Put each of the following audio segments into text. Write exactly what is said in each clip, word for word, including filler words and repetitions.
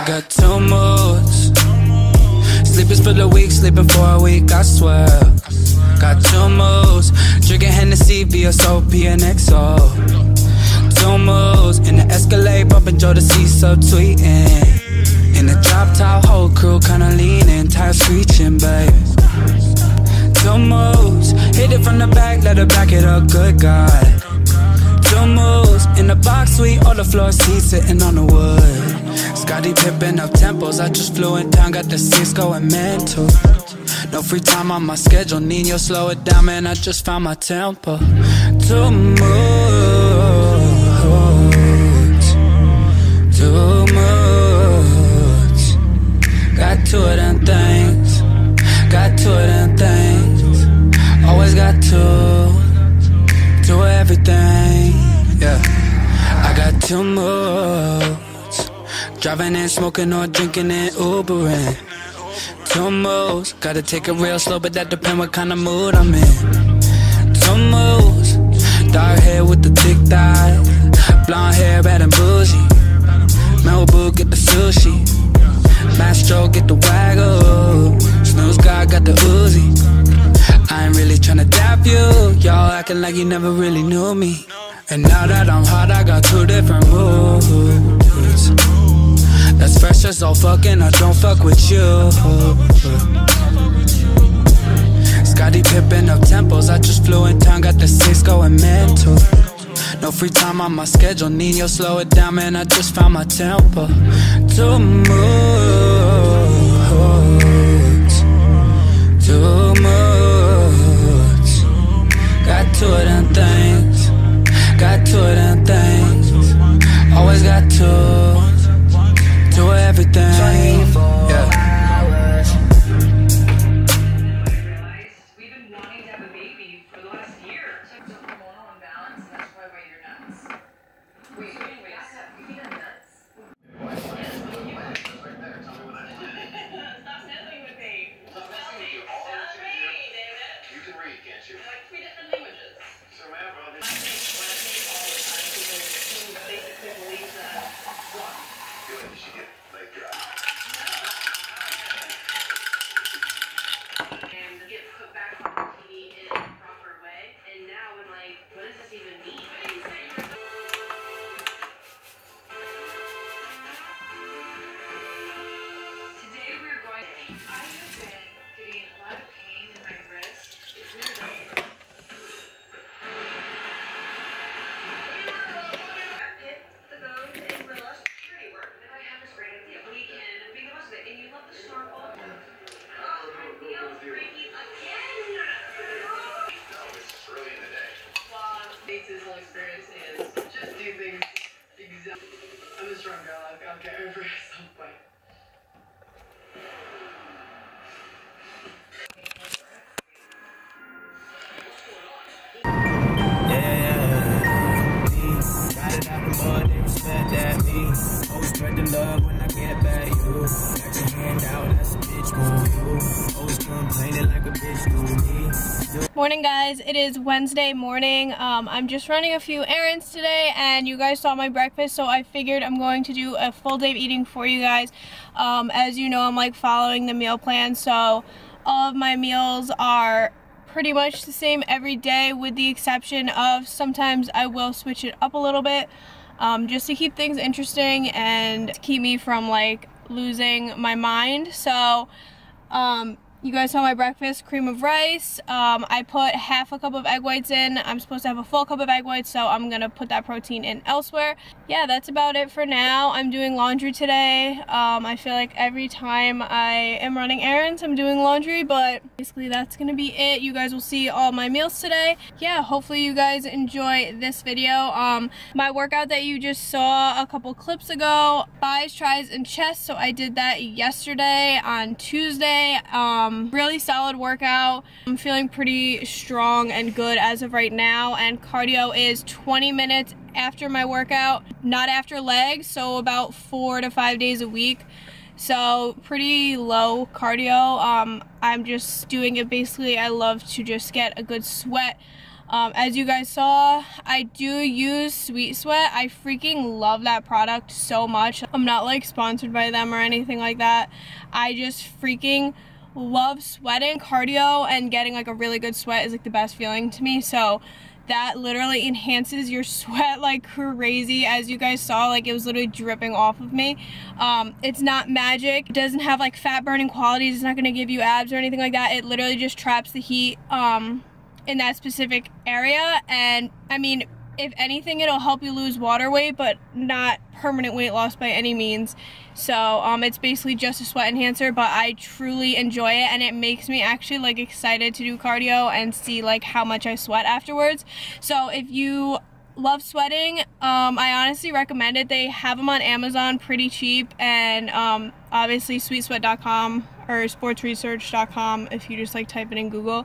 got two moods. Sleep is for the weak, sleeping for a week, I swear. Got two moods. Drinking Hennessy, V S O P and X O. Two moods. In the Escalade, bumping Joe the C, so tweeting. In the drop top, whole crew kinda leaning, tire screeching, babe. Two moves, hit it from the back, let her back it up, good God. Two moves, in the box suite, all the floor seats sitting on the wood. Scotty Pippen up tempos, I just flew in town, got the six going mental. No free time on my schedule, Nino slow it down, man, I just found my tempo. Two moves, two moves. Got two of them things, got two of them things. Always got two, two of everything, yeah. I got two moods. Driving and smoking or drinking and Ubering. Two moves, gotta take it real slow, but that depend what kind of mood I'm in. Two moves, dark hair with the thick thighs, blonde hair, bad and bougie. Malibu, get the sushi. Mastro, get the waggle. Snooze God, got the Uzi. I ain't really tryna dap you, y'all acting like you never really knew me. And now that I'm hot, I got two different moods. That's fresh as all fucking, I don't fuck with you. Scotty Pippen up tempos, I just flew in town, got the six going mental. No free time on my schedule, Nino slow it down, man, I just found my tempo. Two moods, two moods. Got two of them things, got two of them things. Always got two, two of everything, yeah. We've been wanting to have a baby for the last year. It's a hormonal imbalance, and that's probably why you're nuts. Wait, wait, wait. You think I'm nuts? Stop messing with me. Stop me. Stop me, David. You can read, can't you? Like three different languages. So, man, well, I think when I think all the time, people who basically believe that what? good. You should get leg dry. And get put back on the T V in a proper way. And now I'm like, what does this even mean? Today we're going to... I have been getting a lot of pain in my wrist. It's really bad. Hit the bone and relax. Charity work. If I have this great idea, we can make the most of it. And you love the snorkel. Oh, my feels freaky again. No, it's early in the day. Well, Nate's whole experience is just do things exactly. I'm a strong girl. I'll, I'll get over it at some point. Got it out the mud, they respect that me. Always spread the love when I get back you. Got your hand out, that's a bitch move you. Always complaining like a bitch do me. Morning guys, it is Wednesday morning. Um, I'm just running a few errands today and you guys saw my breakfast, so I figured I'm going to do a full day of eating for you guys. Um, as you know, I'm like following the meal plan, so all of my meals are pretty much the same every day, with the exception of sometimes I will switch it up a little bit, um, just to keep things interesting and to keep me from like losing my mind. So um, you guys saw my breakfast, cream of rice. Um, I put half a cup of egg whites in. I'm supposed to have a full cup of egg whites, so I'm gonna put that protein in elsewhere. Yeah, that's about it for now. I'm doing laundry today. Um, I feel like every time I am running errands, I'm doing laundry, but basically that's gonna be it. You guys will see all my meals today. Yeah, hopefully you guys enjoy this video. Um, my workout that you just saw a couple clips ago, thighs, tries, and chest. So I did that yesterday on Tuesday. Um, really solid workout. I'm feeling pretty strong and good as of right now, and cardio is twenty minutes after my workout, not after legs, so about four to five days a week. So pretty low cardio. Um, I'm just doing it basically. I love to just get a good sweat Um, as you guys saw, I do use Sweet Sweat. I freaking love that product so much. I'm not like sponsored by them or anything like that. I just freaking love sweating. Cardio and getting like a really good sweat is like the best feeling to me. So that literally enhances your sweat like crazy. As you guys saw, like it was literally dripping off of me. Um, it's not magic. It doesn't have like fat burning qualities. It's not gonna give you abs or anything like that. It literally just traps the heat um, in that specific area. And I mean, if anything, it'll help you lose water weight, but not permanent weight loss by any means. So um, it's basically just a sweat enhancer, but I truly enjoy it, and it makes me actually like excited to do cardio and see like how much I sweat afterwards. So if you love sweating, um, I honestly recommend it. They have them on Amazon pretty cheap, and um, obviously sweet sweat dot com or sports research dot com if you just like type it in Google.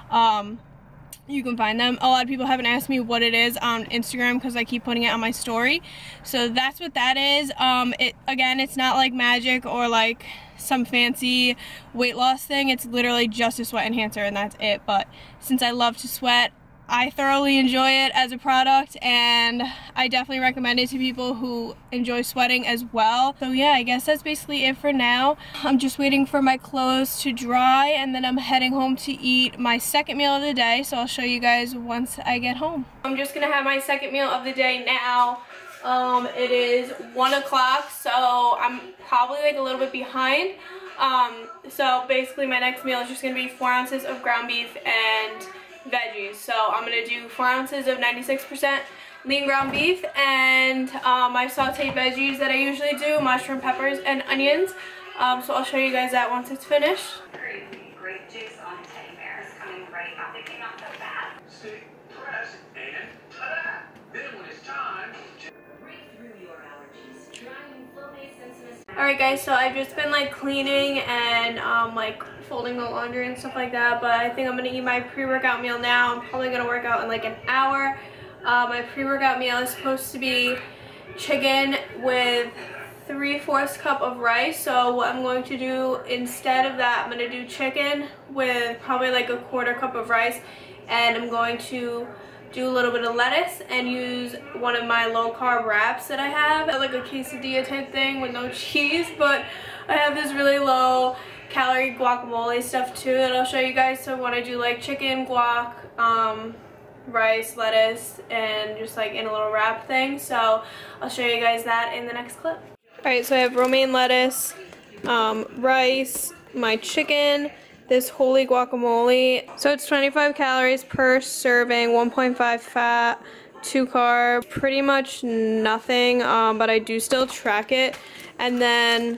Um, you can find them. A lot of people haven't asked me what it is on Instagram because I keep putting it on my story. So that's what that is. Um, it again, it's not like magic or like some fancy weight loss thing. It's literally just a sweat enhancer and that's it. But since I love to sweat, I thoroughly enjoy it as a product, and I definitely recommend it to people who enjoy sweating as well. So yeah, I guess that's basically it for now. I'm just waiting for my clothes to dry, and then I'm heading home to eat my second meal of the day, so I'll show you guys once I get home. I'm just gonna have my second meal of the day now. Um, it is one o'clock, so I'm probably like a little bit behind. Um, so basically my next meal is just gonna be four ounces of ground beef and veggies. So I'm gonna do four ounces of ninety-six percent lean ground beef and um, my sauteed veggies that I usually do, mushroom, peppers, and onions. Um, so I'll show you guys that once it's finished. Great, great juice on teddy bears coming right out. They came out so fast. Stick, press, and ta-da! Then when it's time to Break through your allergies. Trying flow-based sensitive. Alright guys, so I've just been like cleaning and um, like folding the laundry and stuff like that, but I think I'm gonna eat my pre-workout meal now. I'm probably gonna work out in like an hour. Uh, my pre-workout meal is supposed to be chicken with three-fourths cup of rice. So what I'm going to do instead of that, I'm gonna do chicken with probably like a quarter cup of rice, and I'm going to do a little bit of lettuce and use one of my low-carb wraps that I have, like a quesadilla type thing with no cheese, but I have this really low calorie guacamole stuff too that I'll show you guys. So when I do like chicken, guac, um, rice, lettuce, and just like in a little wrap thing. So I'll show you guys that in the next clip. Alright, so I have romaine lettuce, um, rice, my chicken, this holy guacamole. So it's twenty-five calories per serving, one point five fat, two carb, pretty much nothing, um, but I do still track it. And then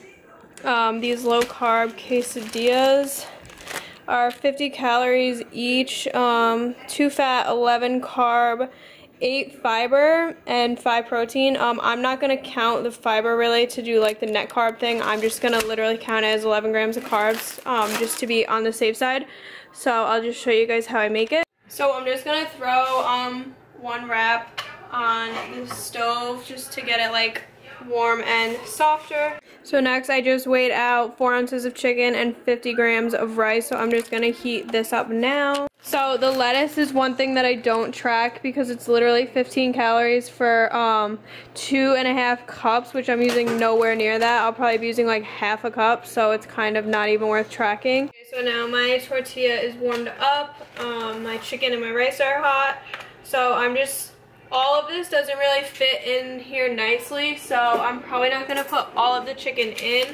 um, these low carb quesadillas are fifty calories each, um, two fat, eleven carb, eight fiber, and five protein. Um, I'm not going to count the fiber really to do like the net carb thing. I'm just going to literally count it as eleven grams of carbs um, just to be on the safe side. So I'll just show you guys how I make it. So I'm just going to throw um, one wrap on the stove just to get it like warm and softer. So next I just weighed out four ounces of chicken and fifty grams of rice, so I'm just gonna heat this up now. So the lettuce is one thing that I don't track because it's literally fifteen calories for um, two and a half cups, which I'm using nowhere near that. I'll probably be using like half a cup, so it's kind of not even worth tracking. Okay, so now my tortilla is warmed up, um, my chicken and my rice are hot, so I'm just all of this doesn't really fit in here nicely, so I'm probably not going to put all of the chicken in.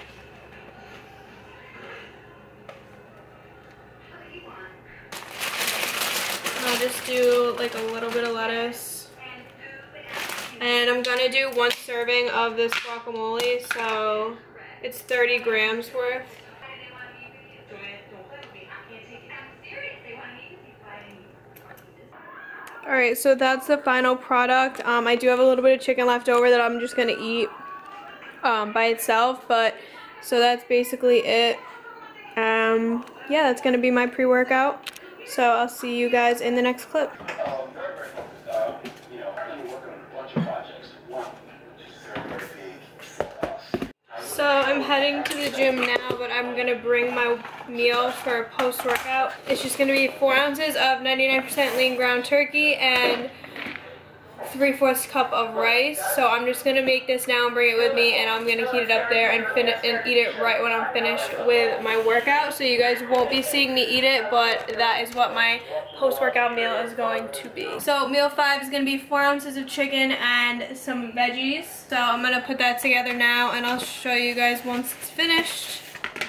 I'll just do like a little bit of lettuce. And I'm going to do one serving of this guacamole, so it's thirty grams worth. Alright, so that's the final product. Um, I do have a little bit of chicken left over that I'm just going to eat um, by itself, but so that's basically it. Um, yeah, that's going to be my pre-workout. So I'll see you guys in the next clip. So I'm heading to the gym now, but what I'm gonna bring my meal for post-workout. It's just gonna be four ounces of ninety-nine percent lean ground turkey and three-fourths cup of rice. So I'm just gonna make this now and bring it with me, and I'm gonna heat it up there and fin and eat it right when I'm finished with my workout. So you guys won't be seeing me eat it, but that is what my post-workout meal is going to be. So meal five is gonna be four ounces of chicken and some veggies. So I'm gonna put that together now, and I'll show you guys once it's finished.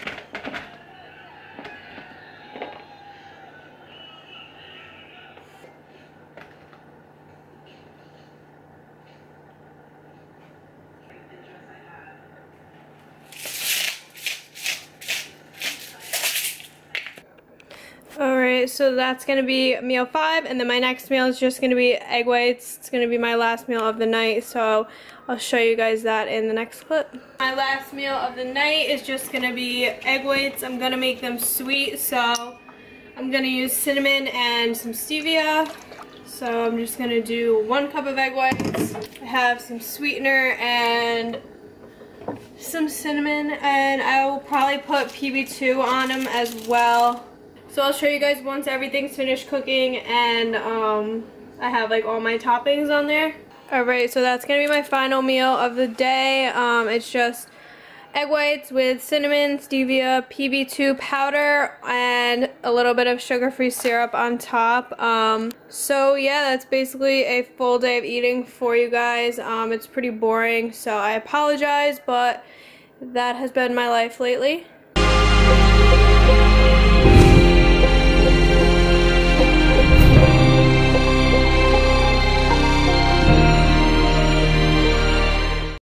Alright, so that's going to be meal five, and then my next meal is just going to be egg whites. It's going to be my last meal of the night, so I'll show you guys that in the next clip. My last meal of the night is just going to be egg whites. I'm going to make them sweet, so I'm going to use cinnamon and some stevia. So I'm just going to do one cup of egg whites. I have some sweetener and some cinnamon, and I will probably put P B two on them as well. So I'll show you guys once everything's finished cooking and um, I have like all my toppings on there. Alright, so that's going to be my final meal of the day. Um, it's just egg whites with cinnamon, stevia, P B two powder, and a little bit of sugar-free syrup on top. Um, so yeah, that's basically a full day of eating for you guys. Um, it's pretty boring, so I apologize, but that has been my life lately.